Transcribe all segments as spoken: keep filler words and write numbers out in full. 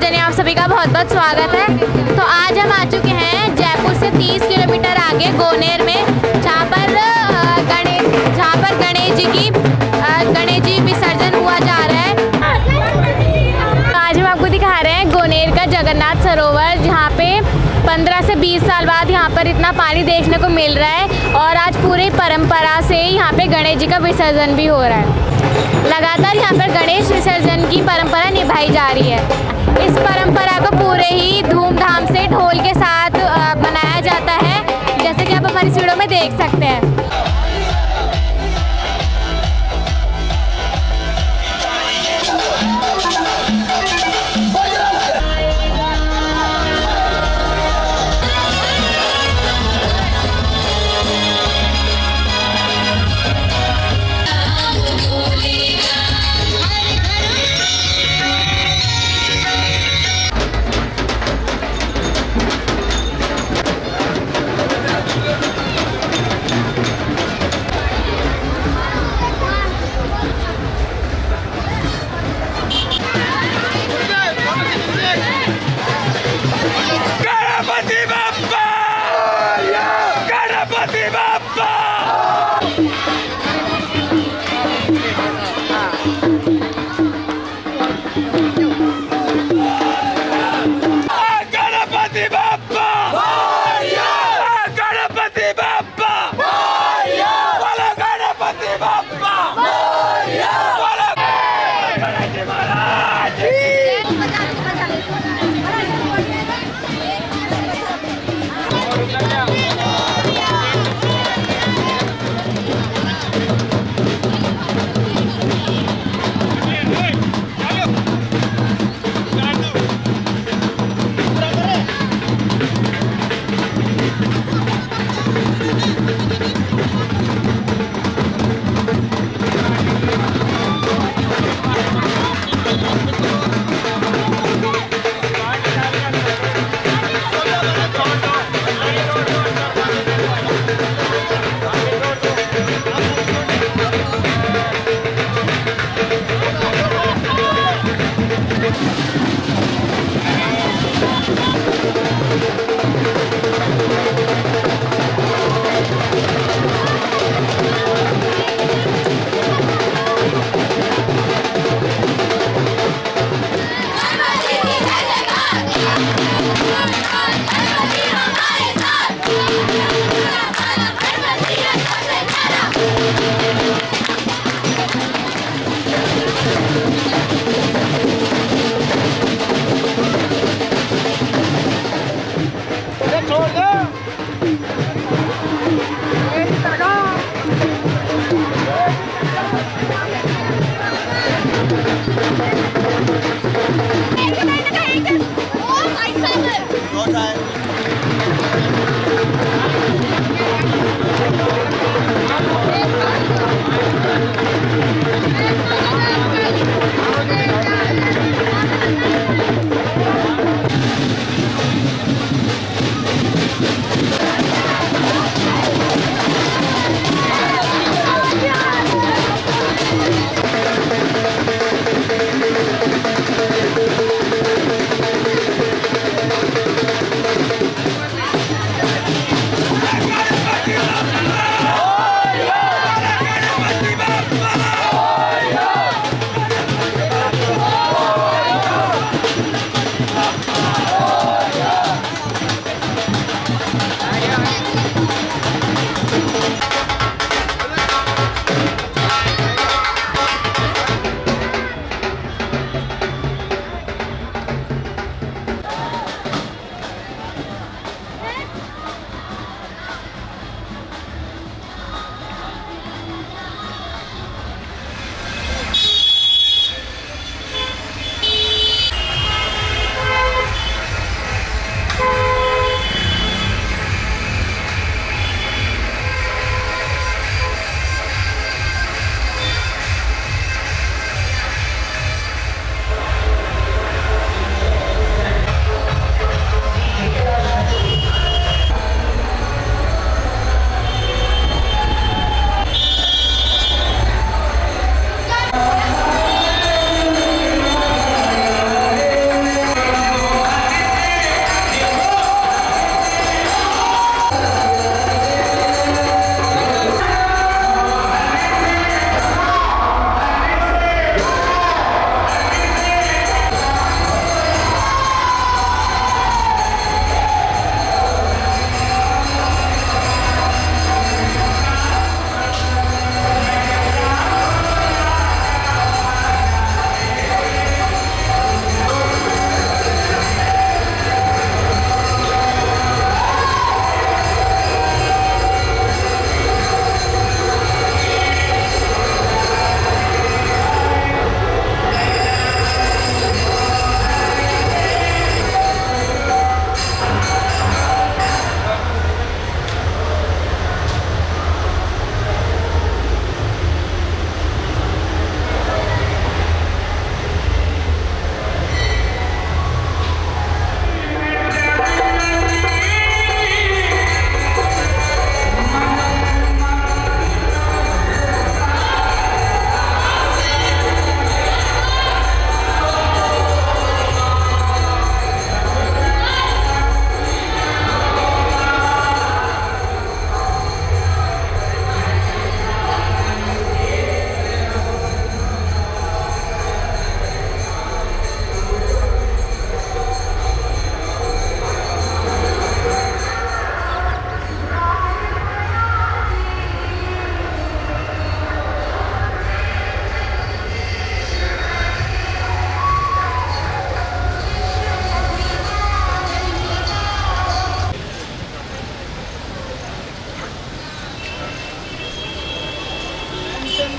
Channel आप सभी का बहुत बहुत स्वागत है। तो आज हम आ चुके हैं जयपुर से तीस किलोमीटर आगे गोनेर में, जहाँ पर गणेश जहाँ पर गणेश जी की गणेश जी विसर्जन हुआ जा रहा है। आज हम आपको दिखा रहे हैं गोनेर का जगन्नाथ सरोवर, जहाँ पे पंद्रह से बीस साल बाद यहाँ पर इतना पानी देखने को मिल रहा है और आज पूरी परंपरा से यहाँ पे गणेश जी का विसर्जन भी हो रहा है। लगातार यहाँ पर गणेश विसर्जन की परंपरा निभाई जा रही है। इस परंपरा को पूरे ही धूमधाम से ढोल के साथ मनाया जाता है, जैसे कि आप हमारी वीडियो में देख सकते हैं।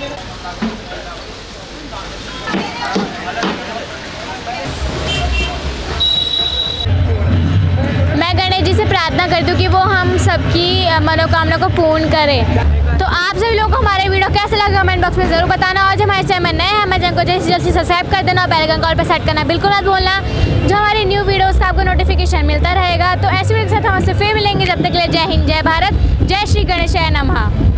मैं गणेश जी से प्रार्थना करती हूँ कि वो हम सबकी मनोकामना को पूर्ण करें। तो आप सभी लोगों को हमारे वीडियो कैसे लगा कमेंट बॉक्स में जरूर बताना। और जो हमारे चैनल नए हैं हमारे चैनल को जल्दी से जल्दी सब्सक्राइब कर देना और बेल आइकन कॉल पर सेट करना बिल्कुल मत भूलना, जो हमारी न्यू वीडियोस का आपको नोटिफिकेशन मिलता रहेगा। तो ऐसे वीडियो के साथ हम आपसे फिर मिलेंगे, जब तक के लिए जय हिंद, जय भारत, जय श्री गणेशाय नमः।